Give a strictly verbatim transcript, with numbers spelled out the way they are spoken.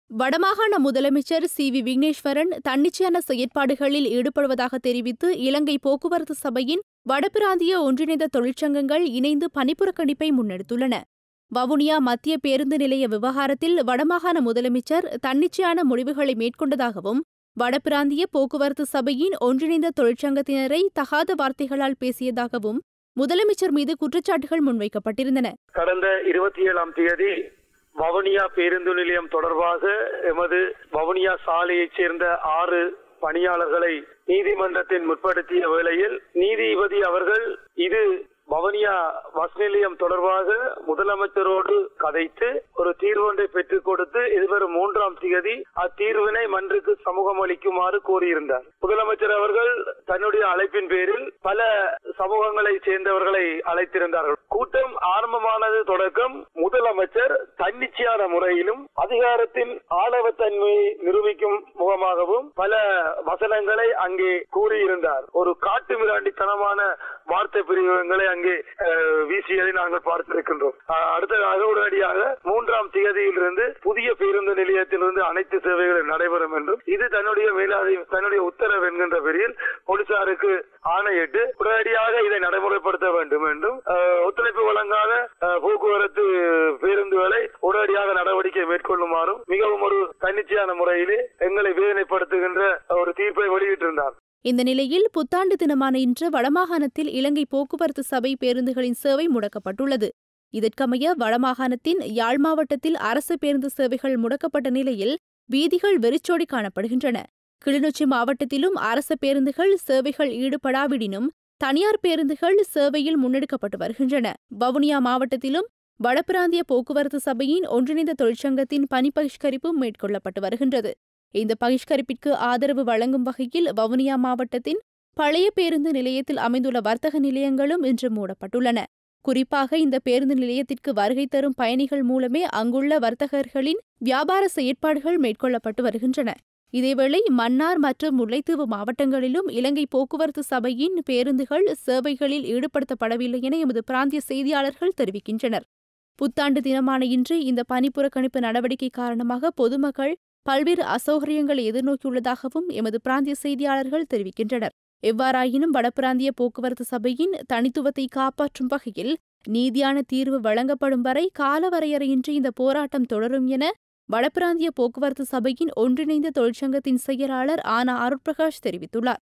வடமாகாண முதலமைச்சர் C V Vigneswaran தன்னிச்சையான செயற்பாடுகளில் ஈடுபடுவதாக தெரிவித்து இலங்கை போக்குவரத்து சபையின் வடபிராந்திய ஒன்றிணைந்த தொழிற்சங்கங்கள் இணைந்து பணிப்புறக்கணிப்பை முன்னெடுத்துள்ளன. வவுனியா மத்திய பேருந்து நிலைய விவகாரத்தில் வடமாகாண முதலமைச்சர் தன்னிச்சையான முடிவுகளை மேற்கொண்டதாகவும், வடபிராந்திய போக்குவரத்து சபையின் ஒன்றிணைந்த தொழிற்சங்கத்தினரை தகாத வார்த்தைகளால் பேசியதாகவும் முதலமைச்சர் மீது குற்றச்சாட்டுகள் முன்வைக்கப்பட்டிருந்தன. கடந்த இருபத்தி ஏழாம் தேதி வவுனியா பேருந்து நிலையம் தொடர்பாக எமது வவுனியா சாலையைச் சேர்ந்த ஆறு பணியாளர்களை நீதிமன்றத்தில் முற்படுத்திய வேளையில் நீதிபதி அவர்கள் இது வவுனியா பஸ் நிலையம் தொடர்பாக முதலமைச்சரோடு கதைத்து ஒரு தீர்வொன்றை பெற்றுக் கொடுத்து எதிர்வரும் மூன்றாம் தேதி அத்தீர்வினை மன்றுக்கு சமூகம் அளிக்குமாறு கோரியிருந்தார். முதலமைச்சர் அவர்கள் தன்னுடைய அழைப்பின் பேரில் பல சமூகங்களை சேர்ந்தவர்களை அழைத்திருந்தார்கள். கூட்டம் ஆரம்பமானது தொடக்கம் முதலமைச்சர் தன்னிச்சையான முறையிலும் அதிகாரத்தின் ஆணவத்தன்மையை நிரூபிக்கும் முகமாகவும் பல வசனங்களை அங்கே கூறியிருந்தார். ஒரு காட்டு மிராண்டித்தனமான வார்த்தை பிரிவுகளை அங்கே வீசியதை நாங்கள் பார்த்திருக்கின்றோம். அடுத்ததாக உடனடியாக மூன்றாம் தேதியிலிருந்து புதிய பேருந்து நிலையத்திலிருந்து அனைத்து சேவைகளும் நடைபெறும் என்றும் இது தன்னுடைய மேலாதி தன்னுடைய உத்தரவு என்கின்ற பெயரில் போலீசாருக்கு ஆணையிட்டு உடனடியாக இதை நடைமுறைப்படுத்த வேண்டும் என்றும் ஒத்துழைப்பு வழங்காத போக்குவரத்து பேருந்துகளை உடனடியாக நடவடிக்கை மேற்கொள்ளுமாறும் மிகவும் ஒரு தன்னிச்சையான முறையிலே எங்களை வேதனைப்படுத்துகின்ற ஒரு தீர்ப்பை வெளியிட்டிருந்தார். இந்த நிலையில் புத்தாண்டு தினமான இன்று வடமாகாணத்தில் இலங்கை போக்குவரத்து சபை பேருந்துகளின் சேவை முடக்கப்பட்டுள்ளது. இதற்கமைய வடமாகாணத்தின் யாழ் மாவட்டத்தில் அரசு பேருந்து சேவைகள் முடக்கப்பட்ட நிலையில் வீதிகள் வெறிச்சோடி காணப்படுகின்றன. கிளிநொச்சி மாவட்டத்திலும் அரசு பேருந்துகள் சேவைகள் ஈடுபடாவிடினும் தனியார் பேருந்துகள் சேவையில் முன்னெடுக்கப்பட்டு வருகின்றன. வவுனியா மாவட்டத்திலும் வடபிராந்திய போக்குவரத்து சபையின் ஒன்றிணைந்த தொழிற்சங்கத்தின் பணி பகிஷ்கரிப்பு மேற்கொள்ளப்பட்டு வருகின்றது. இந்த பகிஷ்கரிப்பிற்கு ஆதரவு வழங்கும் வகையில் வவுனியா மாவட்டத்தின் பழைய பேருந்து நிலையத்தில் அமைந்துள்ள வர்த்தக நிலையங்களும் இன்று மூடப்பட்டுள்ளன. குறிப்பாக இந்த பேருந்து நிலையத்திற்கு வருகை தரும் பயணிகள் மூலமே அங்குள்ள வர்த்தகர்களின் வியாபார செயற்பாடுகள் மேற்கொள்ளப்பட்டு வருகின்றன. இதேவேளை மன்னார் மற்றும் முல்லைத்தீவு மாவட்டங்களிலும் இலங்கை போக்குவரத்து சபையின் பேருந்துகள் சேவைகளில் ஈடுபடுத்தப்படவில்லை என எமது பிராந்திய செய்தியாளர்கள் தெரிவிக்கின்றனர். புத்தாண்டு தினமான இன்று இந்த பணிப்புறக்கணிப்பு நடவடிக்கை காரணமாக பொதுமக்கள் பல்வேறு அசௌகரியங்களை எதிர்நோக்கியுள்ளதாகவும் எமது பிராந்திய செய்தியாளர்கள் தெரிவிக்கின்றனர். எவ்வாறாயினும் வடபிராந்திய போக்குவரத்து சபையின் தனித்துவத்தை காப்பாற்றும் வகையில் நீதியான தீர்வு வழங்கப்படும் வரை காலவரையறையின்றி இந்த போராட்டம் தொடரும் என வடபிராந்திய போக்குவரத்து சபையின் ஒன்றிணைந்த தொழிற்சங்கத்தின் செயலாளர் ஆனா அருட்பிரகாஷ் தெரிவித்துள்ளார்.